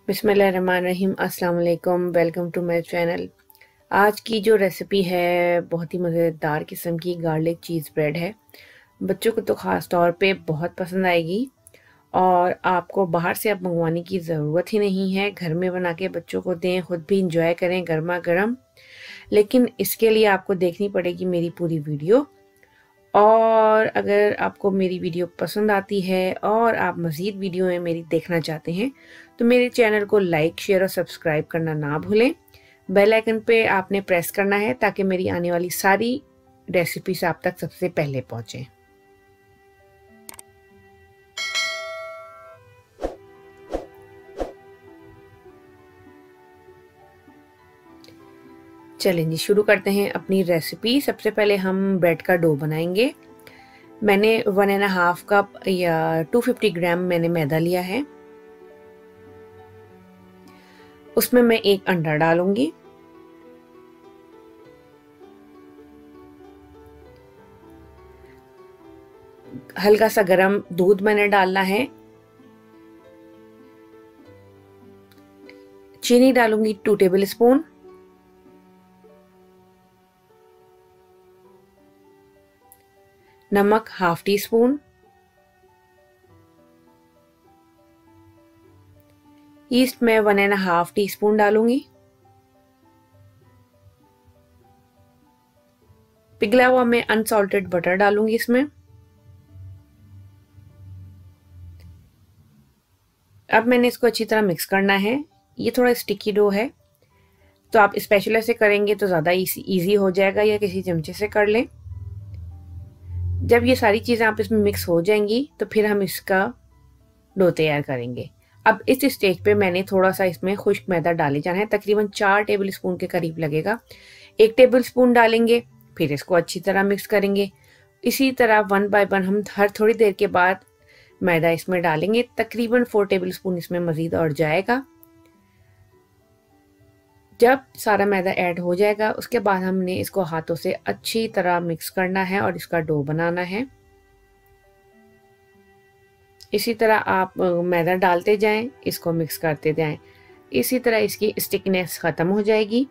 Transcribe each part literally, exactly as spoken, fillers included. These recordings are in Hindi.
बिस्मिल्लाहिर्रहमानिर्रहीम, अस्सलाम वालेकुम। Welcome to my channel. आज की जो रेसिपी है बहुत ही मज़ेदार किस्म की गार्लिक चीज़ ब्रेड है। बच्चों को तो ख़ास तौर पे बहुत पसंद आएगी और आपको बाहर से अब मंगवाने की ज़रूरत ही नहीं है। घर में बना के बच्चों को दें, ख़ुद भी इंजॉय करें गर्मा गर्म। लेकिन इसके लिए आपको देखनी पड़ेगी मेरी पूरी वीडियो। और अगर आपको मेरी वीडियो पसंद आती है और आप मज़ीद वीडियो में मेरी देखना चाहते हैं तो मेरे चैनल को लाइक, शेयर और सब्सक्राइब करना ना भूलें। बेल आइकन पे आपने प्रेस करना है ताकि मेरी आने वाली सारी रेसिपीज आप तक सबसे पहले पहुंचें। चलें जी, शुरू करते हैं अपनी रेसिपी। सबसे पहले हम ब्रेड का डो बनाएंगे। मैंने वन एंड हाफ कप या टू फिफ्टी ग्राम मैंने मैदा लिया है। उसमें मैं एक अंडा डालूंगी। हल्का सा गरम दूध मैंने डालना है। चीनी डालूंगी टू टेबल स्पून। नमक हाफ टी स्पून। ईस्ट में one and half teaspoon डालूंगी। पिघला हुआ मैं अनसॉल्टेड बटर डालूंगी इसमें। अब मैंने इसको अच्छी तरह मिक्स करना है। ये थोड़ा स्टिकी डो है तो आप स्पैचुला से करेंगे तो ज़्यादा इजी हो जाएगा या किसी चमचे से कर लें। जब ये सारी चीज़ें आप इसमें मिक्स हो जाएंगी तो फिर हम इसका डो तैयार करेंगे। अब इस स्टेज पे मैंने थोड़ा सा इसमें खुश्क मैदा डाले जाना है, तकरीबन चार टेबल स्पून के करीब लगेगा। एक टेबल स्पून डालेंगे, फिर इसको अच्छी तरह मिक्स करेंगे। इसी तरह वन बाय वन हम हर थोड़ी देर के बाद मैदा इसमें डालेंगे। तकरीबन फोर टेबल स्पून इसमें मज़ीद और जाएगा। जब सारा मैदा ऐड हो जाएगा उसके बाद हमने इसको हाथों से अच्छी तरह मिक्स करना है और इसका डो बनाना है। इसी तरह आप मैदा डालते जाएं, इसको मिक्स करते जाएं। इसी तरह इसकी स्टिकनेस ख़त्म हो जाएगी।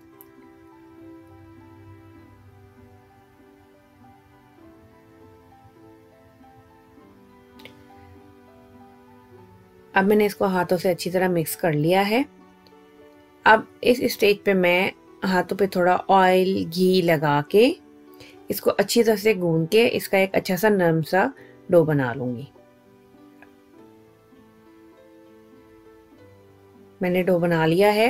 अब मैंने इसको हाथों से अच्छी तरह मिक्स कर लिया है। अब इस स्टेज पे मैं हाथों पे थोड़ा ऑयल घी लगा के इसको अच्छी तरह से गूंद के इसका एक अच्छा सा नरम सा डो बना लूंगी। मैंने डो बना लिया है।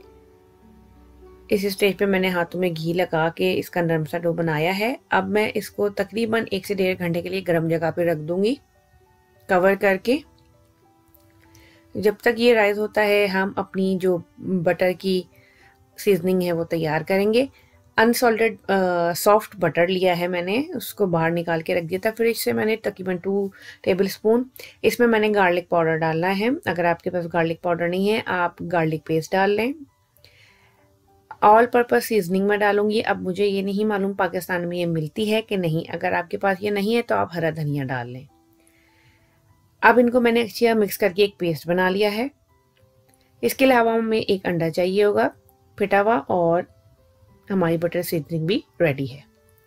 इस स्टेज पे मैंने हाथों में घी लगा के इसका नरम सा डो बनाया है। अब मैं इसको तकरीबन एक से डेढ़ घंटे के लिए गर्म जगह पे रख दूंगी कवर करके। जब तक ये राइज होता है हम अपनी जो बटर की सीजनिंग है वो तैयार करेंगे। अनसॉल्टेड सॉफ्ट बटर लिया है मैंने, उसको बाहर निकाल के रख दिया था फ्रिज से मैंने, तकरीबन टू टेबल स्पून। इसमें मैंने गार्लिक पाउडर डालना है। अगर आपके पास गार्लिक पाउडर नहीं है आप गार्लिक पेस्ट डाल लें। ऑल पर्पस सीजनिंग में डालूंगी। अब मुझे ये नहीं मालूम पाकिस्तान में ये मिलती है कि नहीं। अगर आपके पास ये नहीं है तो आप हरा धनिया डाल लें। अब इनको मैंने अच्छी तरह मिक्स करके एक पेस्ट बना लिया है। इसके अलावा हमें एक अंडा चाहिए होगा फिटा हुआ, और हमारी बटर सीजनिंग भी रेडी है।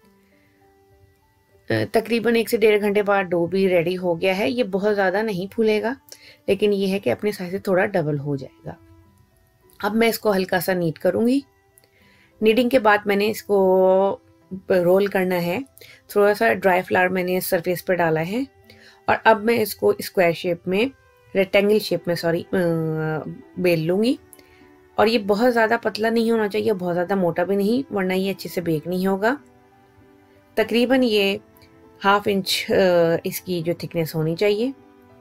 तकरीबन एक से डेढ़ घंटे बाद डो भी रेडी हो गया है। ये बहुत ज़्यादा नहीं फूलेगा लेकिन ये है कि अपने साइज से थोड़ा डबल हो जाएगा। अब मैं इसको हल्का सा नीड करूँगी। नीडिंग के बाद मैंने इसको रोल करना है। थोड़ा सा ड्राई फ्लावर मैंने सरफेस पर डाला है और अब मैं इसको स्क्वायर शेप में, रेक्टेंगल शेप में सॉरी बेल लूँगी। और ये बहुत ज़्यादा पतला नहीं होना चाहिए, बहुत ज़्यादा मोटा भी नहीं, वरना ये अच्छे से बेक नहीं होगा। तकरीबन ये हाफ इंच इसकी जो थिकनेस होनी चाहिए।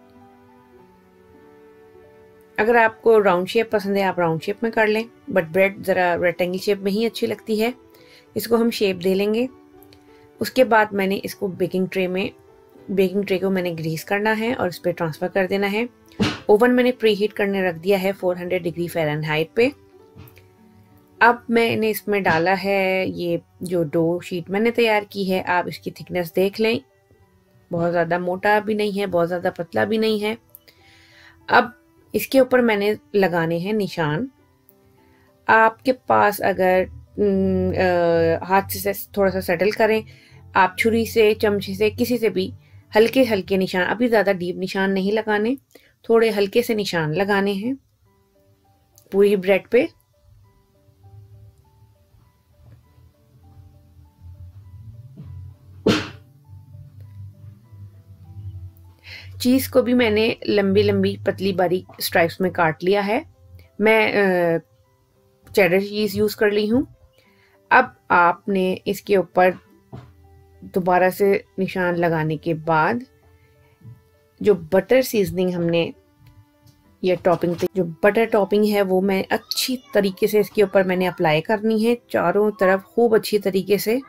अगर आपको राउंड शेप पसंद है आप राउंड शेप में कर लें, बट ब्रेड ज़रा रेक्टेंगल शेप में ही अच्छी लगती है। इसको हम शेप दे लेंगे। उसके बाद मैंने इसको बेकिंग ट्रे में, बेकिंग ट्रे को मैंने ग्रीस करना है और इस पर ट्रांसफ़र कर देना है। ओवन मैंने प्री हीट करने रख दिया है फोर हंड्रेड डिग्री फ़ारेनहाइट पे। अब मैंने इसमें डाला है ये जो डो शीट मैंने तैयार की है। आप इसकी थिकनेस देख लें, बहुत ज़्यादा मोटा भी नहीं है, बहुत ज़्यादा पतला भी नहीं है। अब इसके ऊपर मैंने लगाने हैं निशान। आपके पास अगर न, आ, हाथ से थोड़ा सा सेटल करें, आप छुरी से, चमचे से, किसी से भी हल्के हल्के निशान, अभी ज़्यादा डीप निशान नहीं लगाने, थोड़े हल्के से निशान लगाने हैं पूरी ब्रेड पे। चीज़ को भी मैंने लंबी लंबी पतली बारीक स्ट्राइप्स में काट लिया है। मैं चेडर चीज़ यूज़ कर ली हूँ। अब आपने इसके ऊपर दोबारा से निशान लगाने के बाद जो बटर सीजनिंग हमने ये टॉपिंग पे, जो बटर टॉपिंग है वो मैं अच्छी तरीके से इसके ऊपर मैंने अप्लाई करनी है, चारों तरफ खूब अच्छी तरीके से।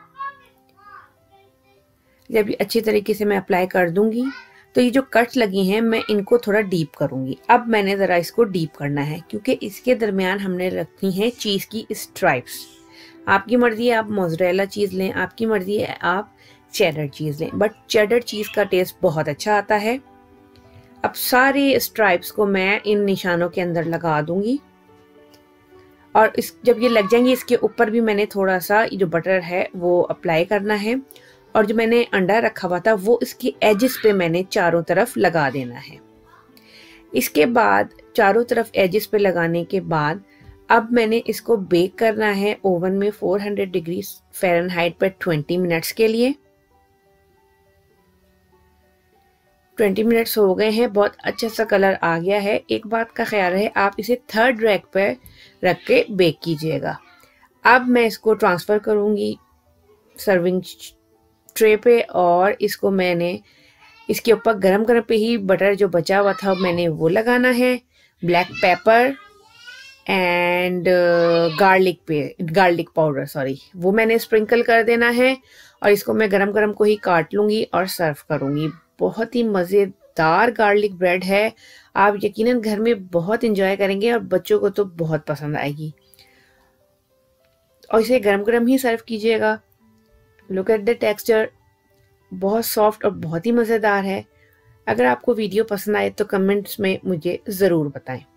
जब ये अच्छी तरीके से मैं अप्लाई कर दूंगी तो ये जो कट्स लगी हैं मैं इनको थोड़ा डीप करूंगी। अब मैंने ज़रा इसको डीप करना है क्योंकि इसके दरमियान हमने रखनी है चीज़ की स्ट्राइप्स। आपकी मर्जी है आप मोज़रेला चीज़ लें, आपकी मर्जी है आप चेडर चीज़ लें, बट चेडर चीज़ का टेस्ट बहुत अच्छा आता है। अब सारे स्ट्राइप्स को मैं इन निशानों के अंदर लगा दूंगी और इस जब ये लग जाएंगे इसके ऊपर भी मैंने थोड़ा सा जो बटर है वो अप्लाई करना है और जो मैंने अंडा रखा हुआ था वो इसके एजेस पे मैंने चारों तरफ लगा देना है। इसके बाद चारों तरफ एजेस पे लगाने के बाद अब मैंने इसको बेक करना है ओवन में चार सौ डिग्री फ़ारेनहाइट पर बीस मिनट्स के लिए। बीस मिनट्स हो गए हैं, बहुत अच्छा सा कलर आ गया है। एक बात का ख्याल है आप इसे थर्ड रैक पर रख के बेक कीजिएगा। अब मैं इसको ट्रांसफ़र करूँगी सर्विंग ट्रे पे और इसको मैंने इसके ऊपर गरम गरम पे ही बटर जो बचा हुआ था मैंने वो लगाना है, ब्लैक पेपर एंड गार्लिक पे गार्लिक पाउडर सॉरी वो मैंने स्प्रिंकल कर देना है और इसको मैं गरम गरम को ही काट लूँगी और सर्व करूँगी। बहुत ही मज़ेदार गार्लिक ब्रेड है, आप यकीनन घर में बहुत इंजॉय करेंगे और बच्चों को तो बहुत पसंद आएगी। और इसे गरम गरम ही सर्व कीजिएगा। लुक एट द टेक्सचर, बहुत सॉफ्ट और बहुत ही मज़ेदार है। अगर आपको वीडियो पसंद आए तो कमेंट्स में मुझे ज़रूर बताएं।